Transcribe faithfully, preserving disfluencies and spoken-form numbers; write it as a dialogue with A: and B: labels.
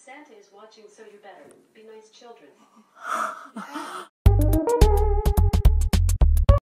A: Santa is watching, so you better be nice children.